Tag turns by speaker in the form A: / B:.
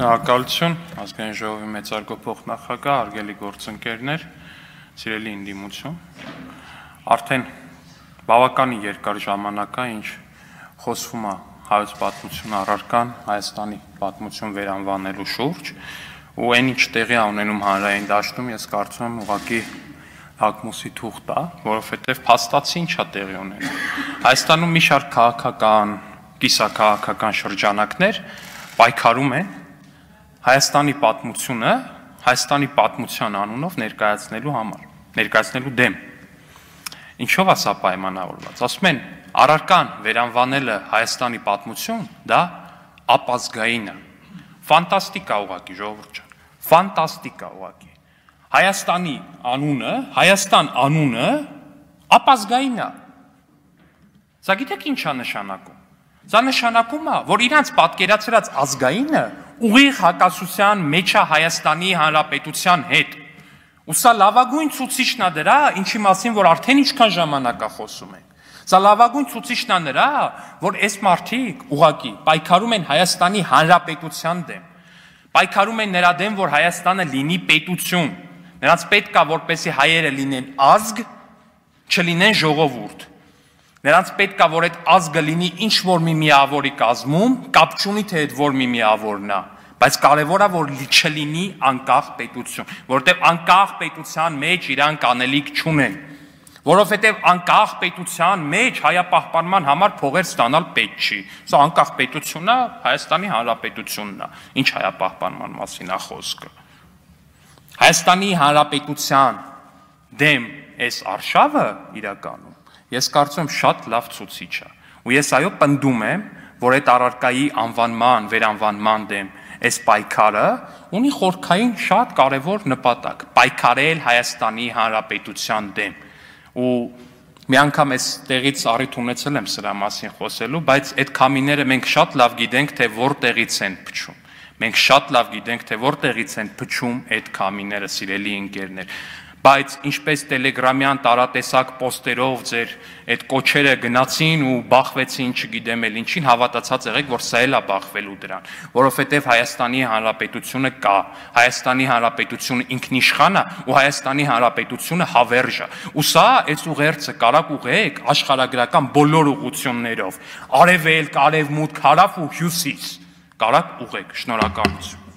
A: Շնորհակալություն, ազգային ժողովի մեծարգո փոխնախագահ, արգելի գործընկերներ, սիրելի ընդդիմություն։ Արդեն բավականին երկար ժամանակ է, ինչ խոսվում է հայոց պատմություն առարկան, Հայաստանի պատմություն վերանվանելու շուրջ, ու այն ինչ տեղի է ունենում հանրային դաշտում, ես կարծում եմ ուղղակի հակմուսի թուղթ է, որովհետև փաստացի ինչ է տեղի ունենում։ Հայաստանում մի շարք քաղաքական, կիսաքաղաքական շրջանակներ պայքարում են Հայաստանի պատմությունը Հայաստանի պատմության անունով ներկայացնելու համար, ներկայացնելու դեմ։ Ինչով է սա պայմանավորված։ Ասում են, առարկան վերանվանելը Հայաստանի պատմություն, դա ապազգային է։ Ֆանտաստիկ է ուղղակի, ժողովուրդ ջան, ֆանտաստիկ է ուղղակի։ Հայաստանի անունը, Հայաստան անունը ապազգային է։ Սա գիտեք ինչ է նշանակում։ Սա նշանակում է, որ իրանց պատկերացրած ազգայինը ուղիղ հակասության մեջ է Հայաստանի Հանրապետության հետ։ Ու սա լավագույն ցուցիչն է դրա, ինչի մասին որ արդեն ինչքան ժամանակ է խոսում ենք։ Սա լավագույն ցուցիչն է նրա, որ այս մարդիկ ուղղակի պայքարում են Հայաստանի Հանրապետության դեմ։ Պայքարում են նրա դեմ, որ Հայաստանը լինի պետություն։ Նրանց պետք է, որպեսզի հայերը լինեն ազգ, չլինեն ժողովուրդ։ Նրանց պետք է, որ այդ ազգը լինի ինչ-որ մի միավորի կազմում, կապ չունի թե այդ որ մի միավորն է, բայց կարևոր է, որ չլինի անկախ պետություն, որովհետև անկախ պետության մեջ իրանք անելիք չունեն, որովհետև անկախ պետության մեջ հայապահպանման համար փողեր ստանալ պետք չի։ Սա անկախ պետությունն է, Հայաստանի Հանրապետությունն է, ինչ հայապահպանման մասին է խոսքը։ Հայաստանի Հանրապետության դեմ այս արշավը իրականում ես կարծում եմ շատ լավ ցուցիչ է, ու ես այո պնդում եմ, որ այդ առարկայի անվանման, վերանվանման դեմ այս պայքարը ունի խորքային շատ կարևոր նպատակ՝ պայքարել Հայաստանի Հանրապետության դեմ։ Ու մի անգամ այս տեղից առիթ ունեցել եմ սրա մասին խոսելու, բայց այդ քամիները մենք շատ լավ գիտենք, թե որտեղից են փչում։ Մենք շատ լավ գիտենք, թե որտեղից են փչում այդ քամիները, սիրելի ընկերներ։ Բայց ինչպես տելեգրամյան տարատեսակ պոստերով ձեր այդ կոչերը գնացին ու բախվեցին, չգիտեմ էլ ինչին, հավատացած եղեք, որ սա էլ է բախվելու դրան, որովհետև Հայաստանի Հանրապետությունը կա, Հայաստանի Հանրապետությունը ինքնիշխան է ու Հայաստանի Հանրապետությունը հավերժ է։ Ու սա այս ուղերձը կարակ ուղեք աշխարհագրական բոլոր ուղղություններով, արևելք, արևմուտք, հարավ ու հյուսիս, կարակ ուղեք։ Շնորհակալություն։